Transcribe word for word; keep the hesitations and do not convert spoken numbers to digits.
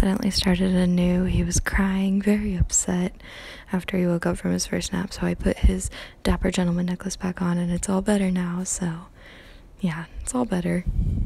accidentally started anew. He was crying, very upset after he woke up from his first nap, so I put his Dapper Gentleman necklace back on, and it's all better now. So yeah, it's all better.